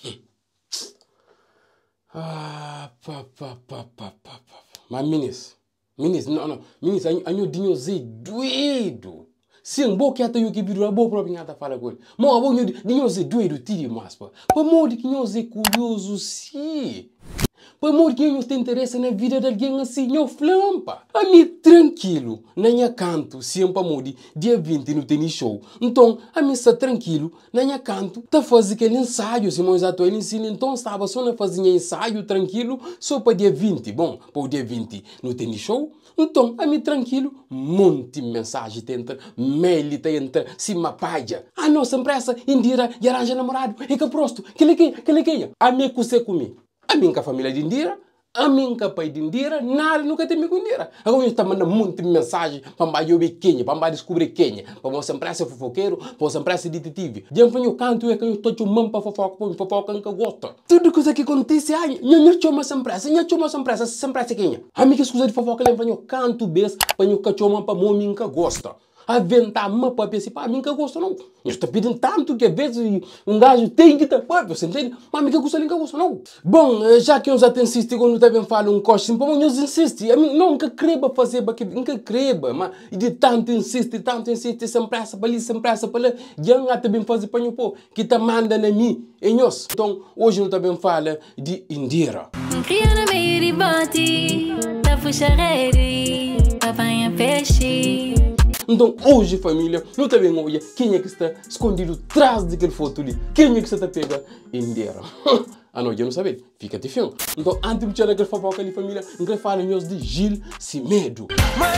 Mas Minis, não. Minis, anho dinho zé doido. Se um pouco até eu que viro a boa própria nada fala com ele. Mas a boa dinho zé doido tire mais pá. Para morrer que eu zé curioso sim. Para morrer que eu tenho interesse na vida de alguém assim, eu flampa. A mim tranquilo, na minha canto, sempre morrer dia 20 no tennis show. Então, a mim está tranquilo, na minha canto, tá fazendo aquele ensaio, se mais atual ensino, então estava só na fazer ensaio tranquilo, só para dia 20. Bom, para o dia 20 no tennis show. Então, a mim tranquilo, monte mensagem tenta, mail tenta, cima página. A nossa empresa, Indira, e arranja namorado, e que prosto, que ele a mim que comigo. A minha família de Indira, a minha pai de Indira, nada nunca tem me com Indira. Agora eu estou mandando muita mensagem para eu ver Kenya, para descobrir Kenya, para você empresa fofoqueiro, para você empresa detetive. Já eu canto é que eu estou chamando para fofoca que eu gosto. Tudo coisa que acontece aí, eu chamo essa empresa Kenya. A minha escusa de fofoca lembra eu canto bes para eu chamo para mim que gosta. Aventar uma para pensar, para mim que eu gosto não. Eu estou pedindo tanto que às vezes um gajo tem que estar, você entende? Mas mim que eu gosto não. Bom, já que eu já te insisto quando também falo coisa, para mim eu insisto. Eu nunca creba fazer, nunca creba, mas de tanto insiste, sempre essa para lá, já também fazer para pô, que tá manda na mim, em nós. Então, hoje eu também falo de Indira. Criana meio de bote, da puxarede, apanha peixe. Então, hoje, família, não está bem olha quem é que está escondido atrás daquele foto ali. Quem é que está a pegar Indira? Ah, não, eu não sabia. Fica de filme. Então, antes de tirar aquele fofoca ali, família, eu quero falar de Gil Simedo.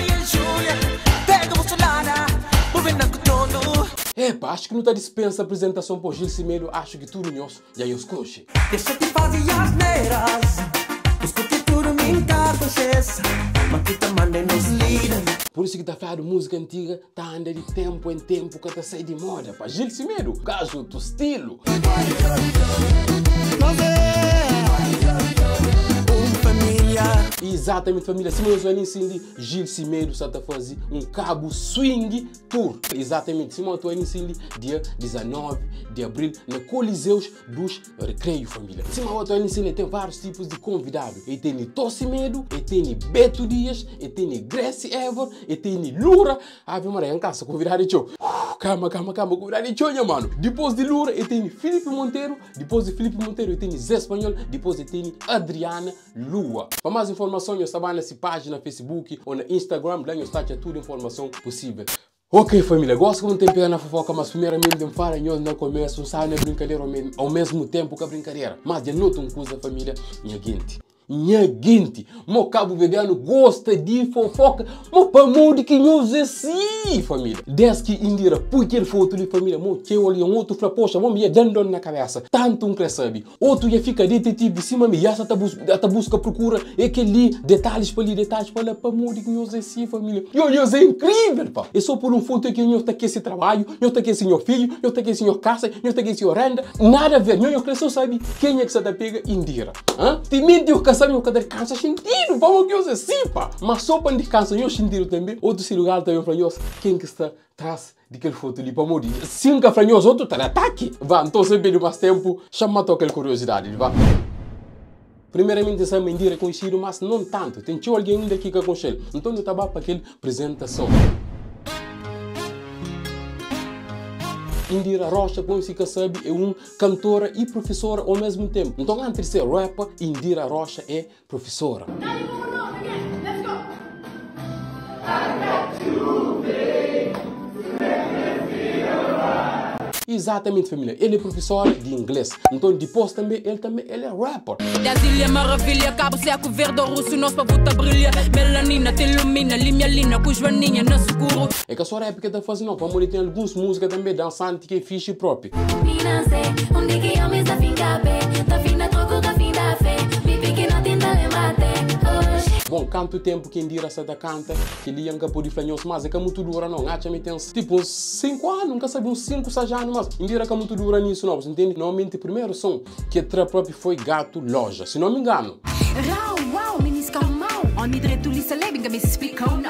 Epa, acho que não está dispensa a apresentação por Gil Simedo. Acho que tudo nosso já é os coxes. Deixa te fazer as neiras. Escute tudo, minha cabeça. Mas que te mandem nos líderes. Por isso que tá falando música antiga, tá andando de tempo em tempo que tá sai de moda. Para Gil Simedo, gajo do estilo. Exatamente, família. Se nós olhamos assim, Gil Simedo está a fazer cabo swing tour. Exatamente, se nós olhamos assim, dia 19 de abril, na Coliseus dos Recreio, família. Se nós olhamos assim, tem vários tipos de convidados. E tem Tó Simedo, e tem Beto Dias, e tem Gracie Ever, e tem Lura. Ave Maria, em casa, convidado de show. Calma, convidado de show, né, mano? Depois de Lura, e tem Felipe Monteiro. Depois de Felipe Monteiro, e tem Zé Espanhol. Depois de tem Adriana Lua. Para mais informações, eu estava nessa página no Facebook ou no Instagram, lá eu está toda a informação possível. Ok, família, gosto que não tem pena na fofoca, mas primeiramente eu falo nós não começo, sabe, na brincadeira ao mesmo tempo que a brincadeira. Mas eu noto uma coisa, família, minha gente, meu cabo vegano gosta de fofoca, meu pamão de que nós é sim, família. Desde que Indira põe aquele foto ali, família, meu que olha um outro fala, poxa, meu ia dando na cabeça, tanto um cresce, outro ia ficar detetive de cima, me já está busca procura, e aquele detalhes para ali, detalhes para lá, pamão de que nós é sim, família. E olha, é incrível, pá. É só por um foto que eu estou aqui esse trabalho, eu estou aqui esse meu filho, eu estou aqui esse meu casa, eu estou aqui esse renda, nada a ver, eu cresço, sabe quem é que se está pega Indira, hã? Te mente o sabe o que cansa sentido, vamos que eu sei sim, pá. Mas só para descansar, eu sentido também. Outro lugar também para nós, quem que está atrás daquele foto ali para morrer. Sim, que para nós outro está de ataque. Vá, então sempre mais tempo, chama a aquela curiosidade, vá. Primeiramente, essa Indira é conhecido, mas não tanto. Tem alguém daqui que aconselha. Então eu estava para aquela apresentação. Indira Rocha, como se sabe, é uma cantora e professora ao mesmo tempo. Então, antes de ser rapper, Indira Rocha é professora. Exatamente, família. Ele é professor de inglês. Então, depois também, ele é rapper. Brasília, maravilha, cabo seco, verde ou russo, nosso pavuta brilha. Melanina, te ilumina, linha lina, com joaninha no escuro. É que a sua época está fazendo, não. Vamos ter algumas músicas também dançantes que é fixe próprio. Bom, quanto tempo que Indira se canta, que ele nunca pode falar, mas é que muito dura não, acha me tem tipo uns 5 anos, nunca sabe uns 5, 6 anos, mas Indira que muito dura nisso não, você entende? Normalmente o primeiro som que tra próprio foi Gato Loja, se não me engano.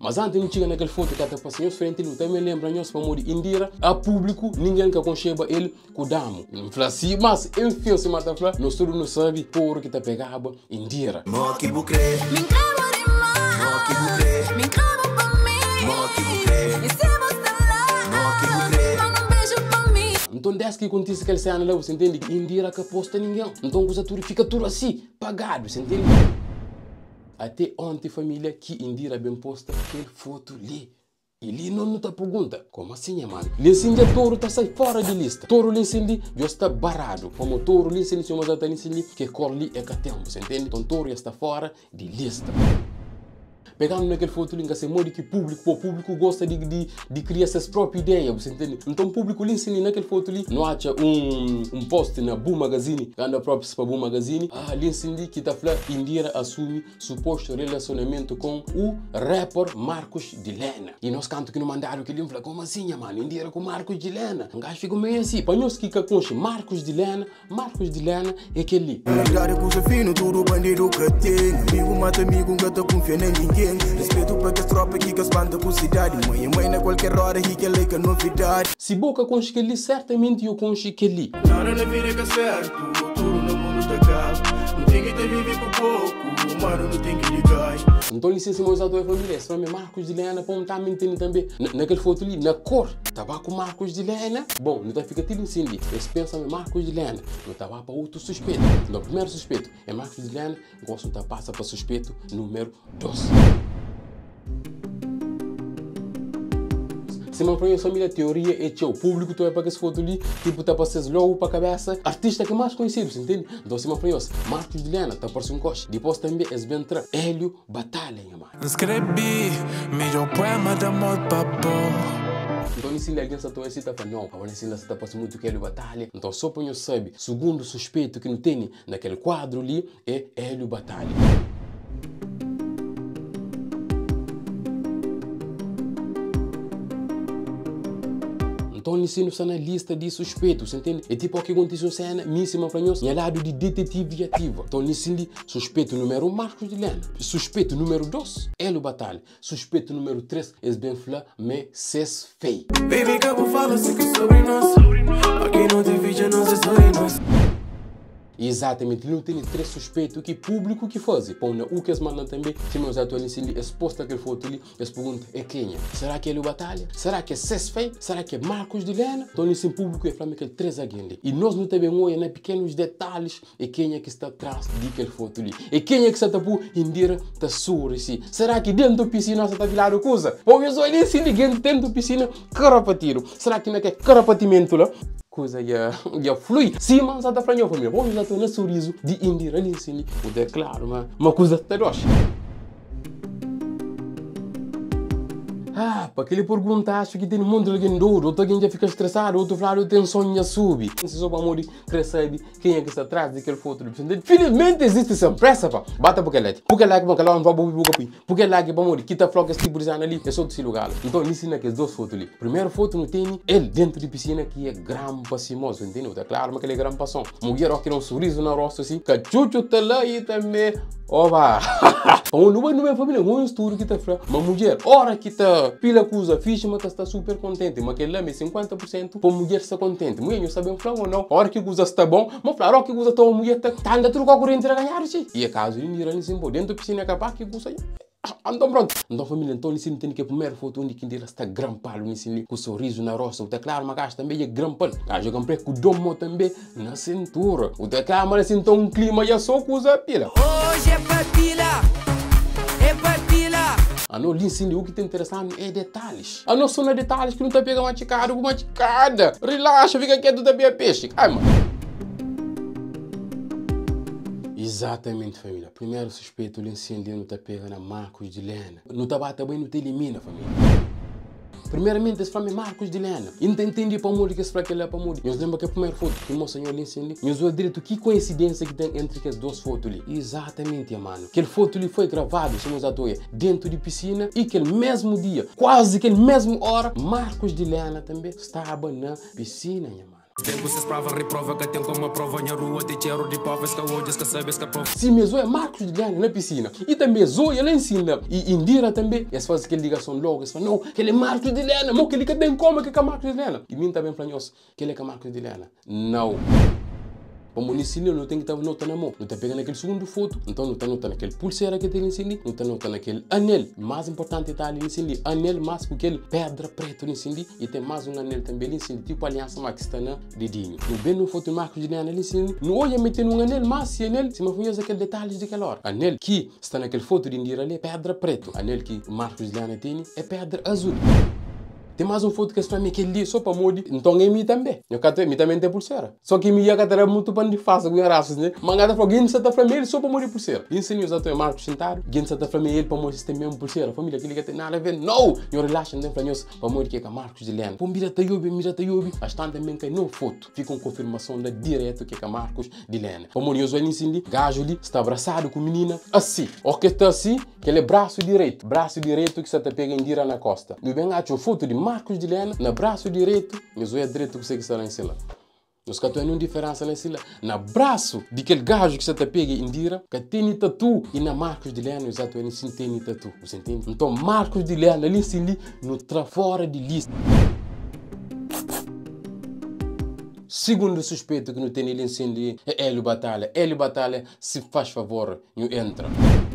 Mas antes não tinha naquele foto que até para senhor frente ele também lembra nós para morrer Indira a público ninguém que aconcheba ele cuidamos. Não fala assim, mas enfim se mata fala nós todos não sabe por que tá pegava Indira. Moki bucre, Me encamo demais. moki bucre, Me encamo pra mim. moki bucre, E se você lá, moki bucre. manda um beijo pra mim. Então desde que acontece aquele cena lá, você entende que Indira que aposta ninguém. Então coisa tudo fica tudo assim, pagado, você entende? Até ontem família que Indira bem posta aquele foto ali. E ali não tá pergunta, como assim, mano? Lincindi touro tá sai fora de lista. Touro lincindi já está barado. Como touro lincindi, se mas tá lincindi, que cor ali é catempo, você entende? Então touro já está fora de lista. Pegando naquele foto ali, se mode que o público gosta de criar suas próprias ideias, você entende? Então o público ali, naquele foto ali, não acha um post na Boom Magazine, que anda próprio para Boom Magazine, ali que tá falando, Indira assume suposto relacionamento com o rapper Marcos Dilena. E nós canto que não mandaram que ele fala, como assim, mano? Indira com Marcos Dilena. Um gajo fica meio assim, para nós que conche Marcos Dilena é aquele. Cara cuja fino, tudo bandido que tem. Amigo mata amigo, nunca tá confiando em ninguém. Respeito para que as tropas que espanta com cidade. Mãe na qualquer hora e que é leica novidade. Se boca conche que ele, certamente eu conche que ele. Nada na vida que é certo, tudo no mundo está caro. Não tem que te viver por pouco, o mano não tem que ligar. Então licença meus atores família, se chama Marcos Dilena, para tá mentindo também. Naquele foto ali, na cor, estava com Marcos Dilena. Bom, não tá fica tudo incêndio. Eles pensam em Marcos Dilena, não estava para outro suspeito. Então, o primeiro suspeito é Marcos Dilena, gosto de passar para suspeito número 2. Se não foi a família, a teoria é que o público tu é para que essa foto ali, tipo, tá passando logo para a cabeça, artista que é mais conhecido, você entende? Então, se não foi Marcos Dilena, tá por um coche. Depois também é Bentra, Hélio Batalha, mano. Escrevi melhor poema de amor papo. Então, se alguém está a citar para não, agora se está passando muito que Hélio Batalha. Então, só para eu saber, segundo suspeito que não tem naquele quadro ali é Hélio Batalha. Então, isso está na lista de suspeitos, entende? É tipo o que aconteceu cena, míssima para nós, é lado de detetive ativo. Então, isso ali, suspeito número 1, Marcos Dilena. Suspeito número 2, Hélio Batalha. Suspeito número 3, Esbenfla, mas ses fei. Baby, que eu falo assim que sobre nós. Aqui não tem vídeo, nós é sobre nós. Exatamente, não tem 3 suspeitos que público que faz. Põe na o que eles mandam também, se nós atualizamos ali, exposta aquele foto ali, eles perguntam, é quem é? Será que é Hélio Batalha? Será que é Sesfei? Será que é Marcos Dilena? Então, nesse público é falando aquele 3 alguém ali. E nós não temos olho em pequenos detalhes, é quem é que está atrás daquele foto ali. É quem é que está por Indira, está surdo assim. Será que dentro da piscina está virado coisa? Ou eu sou ali, se ninguém dentro da piscina, carapatiro. Será que não é que é carapatimento lá? Coisa já flui. Sim, mas está falando a família. Vamos já ter um sorriso de Indira ali, sim. O declaro, mas uma coisa teroche. Para aquele pergunta, acho que tem um monte de alguém duro, outro alguém já fica estressado, outro fala, eu tenho sonho a subir. Se só para morrer, crescer, quem é que está atrás daquele foto? Felizmente existe essa pressa, pá. Bata porque like, porque like, porque lá não vai porque like para morrer, quita floca esse tipo de ali, é só desse lugar. Então, ensina aquelas 2 fotos ali. Primeira foto não tem ele dentro de piscina que é grampa cimoso, entendeu? Tá claro, mas aquele é grampa som. Mulher ó que não sorriso na rosto assim, cachucho tá lá e também, oba. Não vai numa família, um estudo que tá falando, uma mulher, hora que tá pila coisa fixe, mas está super contente, mas aquele lá é 50% para a mulher estar contente. Mulher não sabe falar ou não, hora que coisa está bom, mas falar que coisa está a mulher está andando tudo com a corrente a ganhar, sim. E é caso de ir ali sim, dentro da piscina capaz que coisa então pronto. Então família, então ele tem que a primeira foto onde que ele está grampado, com o sorriso na roça. O teclado, mas também é grampado. Eu comprei com o domo também na cintura. O teclado, mas então um clima já só coisa pila. Hoje é papila, é papila. Não, o que está interessante é detalhes. Não são detalhes que não está pegando maticada com maticada. Relaxa, fica quieto da minha peixe. Ai, mano. Exatamente, família. Primeiro suspeito, o incêndio não está pegando a Marcos Dilena. Não está batendo bem, não te elimina, família. Primeiramente, esse filme é Marcos Dilena. Entendi para morrer que esse fraco é para morrer. Eu lembro que a primeira foto que mostra o incêndio. Eu sou direito, que coincidência que tem entre as 2 fotos ali. Exatamente, mano. Aquele foto ali foi gravado, se nós atuamos, dentro de piscina. E aquele mesmo dia, quase aquele mesmo hora, Marcos Dilena também estava na piscina, mano. Tem vocês prova, reprova, que tem como prova na rua, de cheiro de pavas, que hoje que sabes que a prova. Se mesmo é Marcos de Liana na piscina, e também Zoe ela ensina, e Indira também, eles fazem aquela ligação logo, eles falam, não, que ele é Marcos de Liana, mas que ele tem como que é Marcos de Liana. E mim também falam, que ele é Marcos de Liana. Não. O município não tem que estar notando na mão. Não está pegando aquele segundo foto, então não está notando aquele pulseira que tem em cima, não está notando aquele anel. Mais importante está ali em cima, anel mais com aquele pedra preta em cima, e tem mais um anel também em cima, tipo aliança mais que está na dedinho. No bem no foto Marcos de Liana ali em cima, não olha metendo um anel mais, e anel, se me conhece aqueles detalhes daquela hora. Anel que está naquele foto de Indira ali é pedra preta. Anel que Marcos de Liana tem é pedra azul. Tem mais um foto que está me aquele só para modi, então é mim também. Eu quero me também tem pulseira. Só que me ia catar muito para de faça com raças, né? Mas cada vez que está para só para modi pulseira. Ensino os atores Marcos sentado, quem está para ele para modi tem mesmo pulseira. Família que liga tem nada a ver. Não, eu relaxo nem para nós para modi que é Marcos de Liana. Pô mira tayobi, bastante também que não foto. Fica com confirmação da direto que é Marcos de Liana. Para modi eu ensino gajo ali está abraçado com menina assim. O que está assim, que ele é braço direito que você está pegando Indira na costa. No bem acho foto de Marcos de Liana, no braço direito, mas o direito que você está lá em cima. Nós que tem uma diferença lá em cima. No braço de aquele gajo que você está pegando Indira, que tem tatu, e na Marcos de Liana, os atores não tem tatu. Você entende? Então, Marcos de Liana, ali em cima, não está fora de lista. Segundo suspeito que não tem ele em cima é Hélio Batalha. Hélio Batalha, se faz favor, não entra.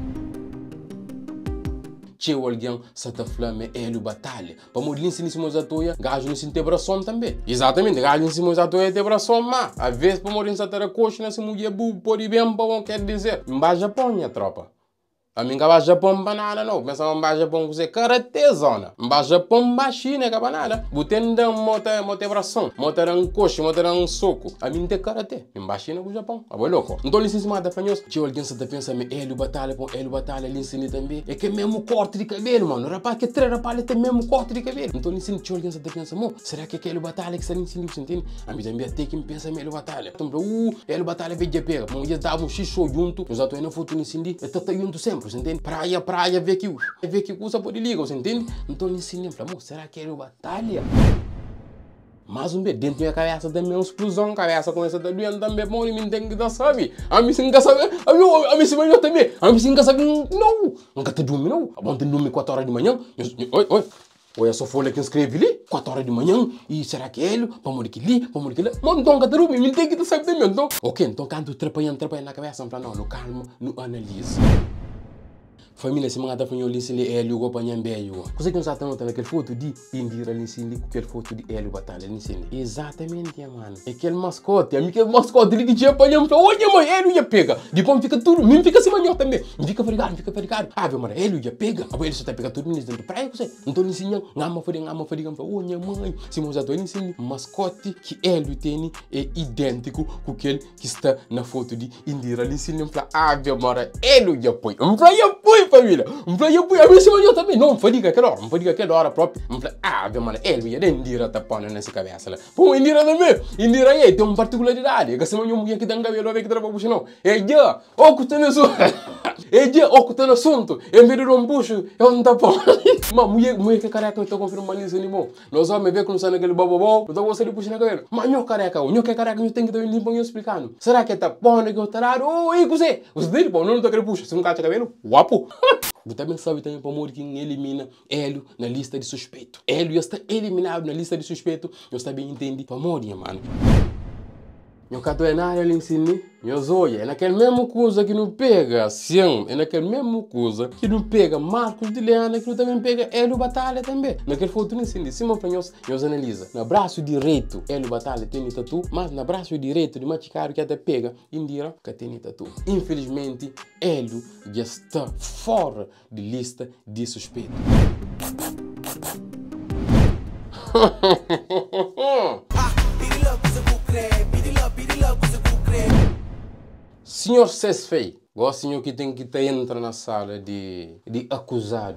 Che alguém se está falando Hélio Batalha. Para morrer em cima da toia, gajo não se tem bração também. Exatamente, gajo em cima da toia tem bração, mas às vezes para morrer em cima da coxa, se mulher pode bem bom, quer dizer, não Japão, minha tropa. A mim não Japão banana não, mas não Japão você karate zona. Não Japão China que banana. Botando mote bração, mote coxa, mote soco. A mim tem karate. Não China com Japão. Ah, louco. Então licença da fanhos. Se alguém se pensa me Hélio Batalha, ele ensina também. É que mesmo corte de cabelo, mano. Rapaz que três rapazes tem mesmo corte de cabelo. Então licença se alguém se pensa, mo, será que é Hélio Batalha que está ensina, você entende? A mim também tem que me pensa Hélio Batalha. Então, Hélio Batalha veio de pega. Mas já dava um xixo junto. Os atores não foto ensina. É tata junto sempre. Você entende? Praia, vê que coisa pode ligar, você entende? Então ele ensina, falou, será que era Batalha? Mas um bem, dentro da minha cabeça também uma explosão, a cabeça começa a dar doendo também, bom, e me tem que dar, sabe? A mim sim que sabe, a mim sim vai também, a mim sim que sabe, não, nunca te dorme não, a bom te dorme 4 horas de manhã, oi, essa folha que escreve ali, 4 horas de manhã, e será que é ele? Vamos aqui ali, mas então, que dorme, me tem que saber também, então. Ok, então quando trapalhando na cabeça, não, no calmo, no analise. Família se manda para o Lincili Hélio ou para Nhambéio. Você que não está notando aquele foto de Indira Lincili com aquele foto de Hélio Batalha Lincili. Exatamente, mano. É aquele mascote. Aquele mascote ele que tinha apanhado. Olha, mãe, Hélio ia pega. Depois fica tudo. Me fica assim manhã também. Me fica frigado. Ah, meu mano, Hélio ia pega. Agora ele só está pegando tudo dentro da praia. Então Lincili, ngama faria. Olha, mãe. Se você está Lincili, mascote que Hélio tem é idêntico com aquele que está na foto de Indira Lincili. Ah, meu mano, Hélio ia põe. Família, a mim se eu também não foi aquela hora própria. Ah, meu mano, ele ia Indira tapando nessa cabeça lá. Pô, Indira também, Indira aí tem uma particularidade, que se não mulher que tem cabelo que trabalha puxa não. Já, o que tem assunto, em vez de um bucho, é um tapão. Mas mulher que careca não está confirmando isso anymore. Nós vamos ver que não sai naquele bababó, não você de puxa na cabelo. Mas não careca, não tem que estar limpando e explicando. Será que está bom que eu tarado? Oi, você dele, bom, não está querendo puxa, você não cacha cabelo? Guapo. Você também sabe também para morrer quem elimina Hélio na lista de suspeito. Hélio está eliminado na lista de suspeito. Eu também entendi para morrer, mano. Eu cato é na área ali ensino, eu zoia, é naquele mesmo coisa que não pega Sião, é naquele mesmo coisa que não pega Marcos de Liana, que não também pega Hélio Batalha também. Naquele foto não ensino, Simão Panhos, eu analisa. No braço direito, Hélio Batalha tem tatu, mas no braço direito de Machicaro que até pega Indira, que tem tatu. Infelizmente, Hélio já está fora de lista de suspeito. Senhor Sesfei, o senhor que tem que entrar na sala de acusado.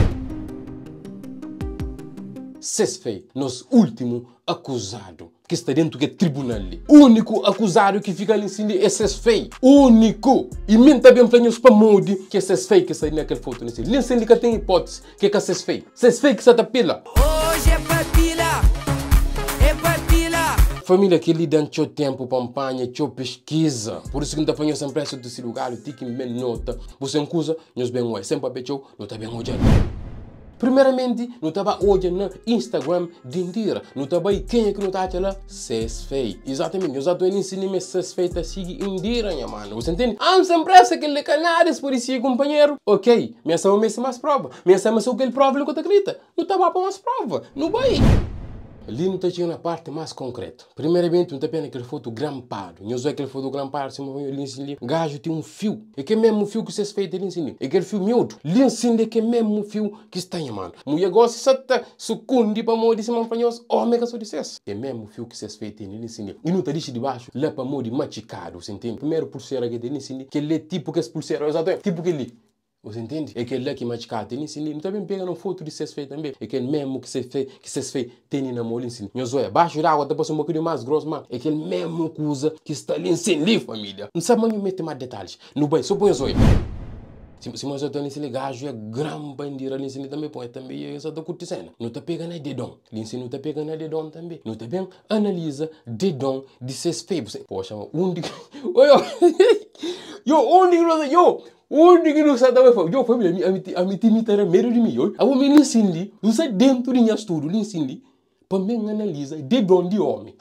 Sesfei, nosso último acusado, que está dentro do tribunal. O único acusado que fica ali em cima é Sesfei. Único. E mim também planhos para modi que é Sesfei que está ali naquela foto. Nem sei que tem hipótese que é Sesfei. Sesfei que está pila. Hoje é papila. Família que lida com o tempo, campanha, com pesquisa. Por isso que não está fazendo sempre esse desse lugar, tem que me nota. Você não usa, nós bem hoje. Sempre a pechou, não está bem hoje. Primeiramente, não estava hoje no Instagram de Indira. Não estava aí quem é que não está lá? Sesfei. Exatamente, eu já estou ensinando a Sesfei a seguir Indira, minha mano. Você entende? Sempre essa aquele canais por isso, companheiro. Ok, minha sama mais prova. Minha sama só aquele prova que eu acredito. Não estava para mais prova. Não vai. Ali não está chegando na parte mais concreta. Primeiramente, não está vendo aquele foto grampado. Eu sei aquele foto grampado, se eu ali, o gajo tem um fio. É que é mesmo fio que vocês feitos ali em cima. É aquele fio miúdo. Ali em cima é que é mesmo fio que está em mano. Mulher gosta de sata, sucundi para morrer de cima para nós. Homem que só dissesse. É mesmo fio que vocês feitos ali em cima. E não está de baixo, lá para morrer machicado, você entende? Primeiro pulseira que tem ali em cima, que ele é tipo que esse pulseira, exatamente, tipo que ele. Você entende? É aquele lá que machicado tem ensino. Não também pega uma foto de vocês feitos também. É aquele mesmo que vocês feitos tem na mão ensino. Meu zoé, baixo da água, depois um pouquinho mais grosso, mas é aquele mesmo coisa que está ali ensino, família. Não sabe mais meter mais detalhes. No bem, só põe o zoé. Se nós estamos nesse gajo é grande bandeira ali ensino também põe também essa está curtindo. Não está pegando dedão. Ensino não está pegando dedão também. Não está bem analisa dedão de vocês feitos. Poxa, onde onde que não sabe também? Eu família, a me timitar medo de mim. A me ensino, não sai dentro de minha estudo, ensino, para me analisa dedão de homem.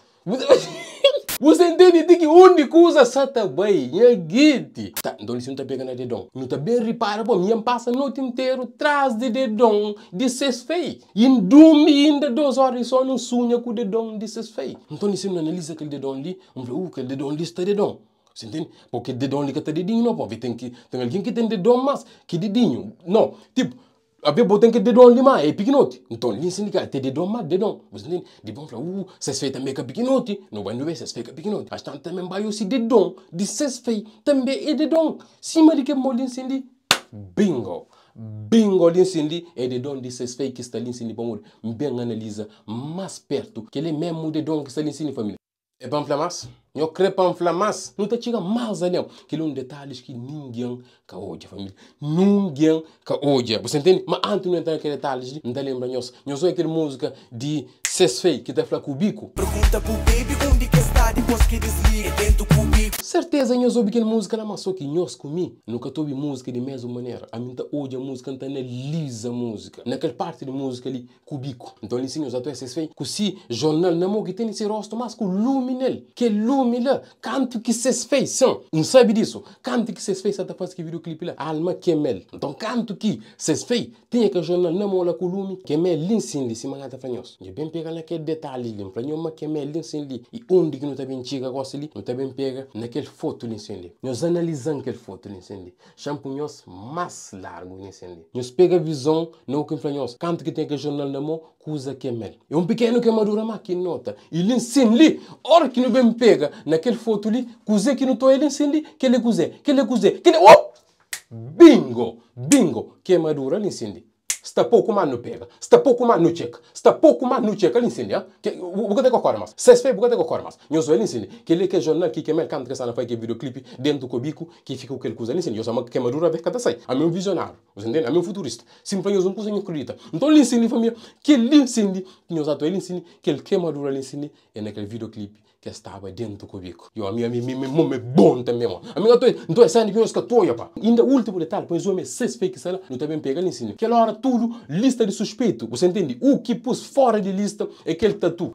Você entende que onde coisa sata bem, é guite. Tá, então isso não está pegando dedão. Não está bem repara, pô, minha passa a noite inteira atrás de dedão de ses fei. E em dorme ainda 2 horas só não sonha com o dedão de ses fei. Então isso não analisa aquele dedão ali, vamos ver, aquele dedão ali está dedão. Você entende? Porque dedão ali que está dedinho, não, pô, tem alguém que tem dedão mais que dedinho. Não, tipo, a bebo tem que dedão ali mais, é pequenote. Então, ali ensina que tem dedão mais, dedão. Você entende? De bom falar, vocês feitos também que é pequenote. Não vai ver, vocês feitos que é pequenote. Mas também vai o dedão. De vocês feitos também é dedão. Cima de que molho ensina, bingo. Bingo ali ensina, é dedão de vocês feitos que está ali ensina, para bem analisa mais perto. Que ele é mesmo dedão que está ali ensina, família. É para inflamar? Eu creio para inflamar. Não está chegando mais ali. Aquele um detalhes que ninguém que hoje, família. Ninguém que hoje. Você entende? Mas antes de não entrar naquele detalhes, não está lembrando nós. Nós sou aquela música de Sesfei que está falando com o bico. Pergunta pro baby onde que está depois que desliga dentro do bico. Certeza nós ouvi aquela música lá, mas só que nós comi. Nunca ouvi música de mesma maneira. A mim hoje a música não analisa a música. Naquela parte de música ali, com o bico. Então ele ensina os atores Sesfei. Que se jornal não é que tem esse rosto, mas com luminel. Que lume lá. Canto que Sesfei são. Não sabe disso. Canto que Sesfei só está fazendo que videoclipe lá. Alma Kemel. Então canto que Sesfei tem que jornal não é com lume. Kemel linsinde de cima da fanhos. E bem pega naquele detalhe ali. Para nenhuma Kemel linsinde. E onde que não está bem chega gosta ali. Não está bem pega naquele foto linsinde. Nós analisamos aquele foto linsinde. Champunhos mais largo linsinde. Nós pega a visão não que influenciamos. Canto que tem que jornal na mão. Usa Kemel. É um pequeno queimadura mas que nota. E linsinde. Hora que não bem pega naquele foto ali. Cuse que não estou ele linsinde. Que ele cuse. Oh! Bingo! Bingo! Queimadura linsinde. Está pouco mais no pega, está pouco mais no check, está pouco mais no check, ele ensina, o que é que ocorre mais? Vocês fez o que é que ocorre mais? Eu sou ele ensina, que ele que é jornal que é mercado que está na faz videoclipe dentro do cubico que fica o que ele usa, ele ensina, eu sou uma queimadura ver cada sai, a meu visionário, você entende? A meu futurista, simplesmente eu não consigo acreditar. Então ele ensina família, que ele ensina, que nós atuamos ele ensina, que ele queimadura ele ensina é naquele videoclipe que estava dentro do cubico. Eu a minha é bom também, mano. A minha então é saindo que nós que toia, pá. Ainda o último detalhe, pois o homem 6 fake sala, não também pega ali em cima. Aquela hora tudo lista de suspeito. Você entende? O que pus fora de lista é aquele tatu.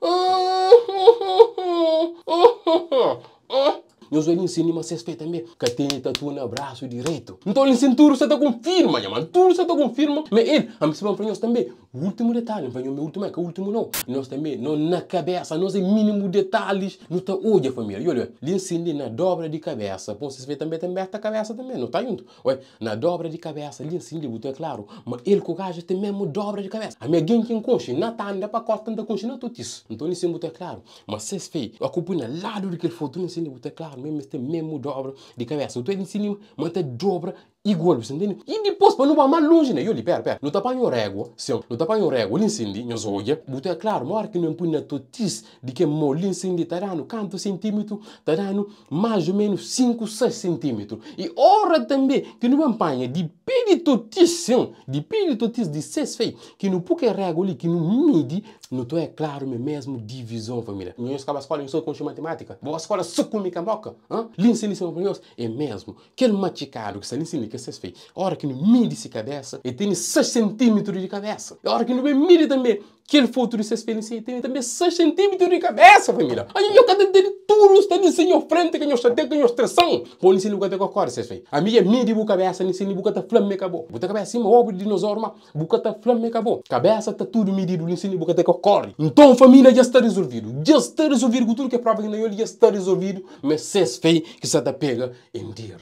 Nós vamos ensinar mas vocês feitos também que tem tatu no braço direito. Então ele ensina tudo, você está confirma, mano. Tudo você está confirma. Mas ele, a mim se vamos para nós também. O último detalhe, para o último é que o último não. Nós também, não na cabeça, nós é mínimo detalhes. Não está hoje, família. E olha, ele ensina na dobra de cabeça. Bom, vocês veem também a cabeça também, não está junto. Olha, na dobra de cabeça, ele ensina, é claro. Mas ele com o gajo tem mesmo dobra de cabeça. A minha alguém que enconche, não está ainda para cortar da conche, não tudo isso. Então ele ensina, é claro. Mas vocês veem, a culpa é no lado daquele foto, ele ensina, é claro. Mesmo dobra de cabeça. Então ele ensina, mas tem dobra igual, você entende? E depois, para não ir mais longe, né? Eu lhe, pera. Não está para o régua, sim. Não está para o régua, ele ensina, nós olha. Então é claro, uma hora que não põe na totice de que ele ensina, está dando quantos centímetros? Está dando mais ou menos 5, 6 centímetros. E hora também que não apanha de pidi totice, de pidi totice de 6 fei, que no puque reguli, que no midi, não tô é claro, mas mesmo divisão, família. Nós acaba a escola, não sou com matemática. Boa escola, suco me camoca. Linsilição para nós é mesmo. Aquele maticado que se linsili que 6 fei. A hora que no midi se cabeça, e tem 6 centímetros de cabeça. A hora que no midi também, aquele foto de 6 fei, tem também 6 centímetros de cabeça, família. Aí eu cada dele tudo está em frente, que nós está que nós tração. Vou linsili o que eu corre 6 fei. A minha midi bu cabeça, linsili bu que tá flame acabou. Buta cabeça cima, ovo de dinossauro, mas bu que tá flame acabou. Cabeça tá tudo medido, linsili bu que tá corre. Então, família, já está resolvido. Já está resolvido. Tudo que é prova que não já está resolvido. Mas 6 fei que você tá pega em dia.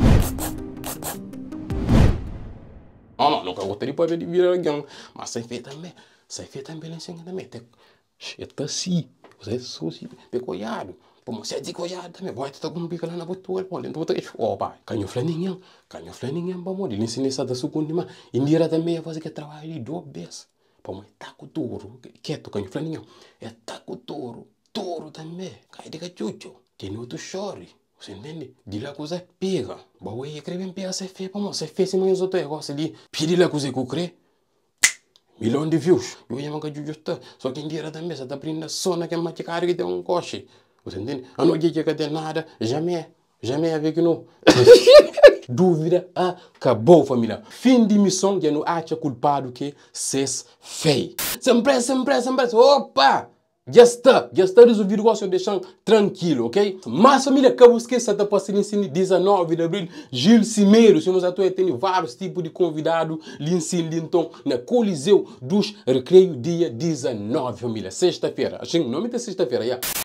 Não, nunca gostaria de ver de vir alguém. Mas 6 fei também. 6 fei também, linsili também. É assim. Você é só assim. É coiado. Como você é coiado também. Vai ter algum bico lá na botua. Então, você pai. Canho flaninha. Vamos. Linsili essa da sucundima. Indira também. Você que trabalha de 2 vezes. Como é taco touro, quieto, canho flaninho. É taco touro, touro também. Cai de cachucho. Tem outro chore. Você entende? De lá coisa pega. Boa, e escreve pega, você fez, como você fez, mas outro negócio ali. Pedi lá coisa que eu creio. Milhão de views. Eu ia mancar justo. Só que em dia também, você tá abrindo só naquele maticário que tem um coche. Você entende? Eu não digo que tem nada. Jamais avec nous. Dúvida acabou, família. Fim de missão, já não acha culpado que 6 fei. Sempre. Opa! Já está resolvido, gosto de deixar tranquilo, ok? Mas, família, acabou esquecer da passagem 19 de abril, Gil Cimeiro. Se nós atuamos, tem vários tipos de convidados, então, na Coliseu dos Recreios, dia 19, família. Sexta-feira. Acho que o nome é sexta-feira, já.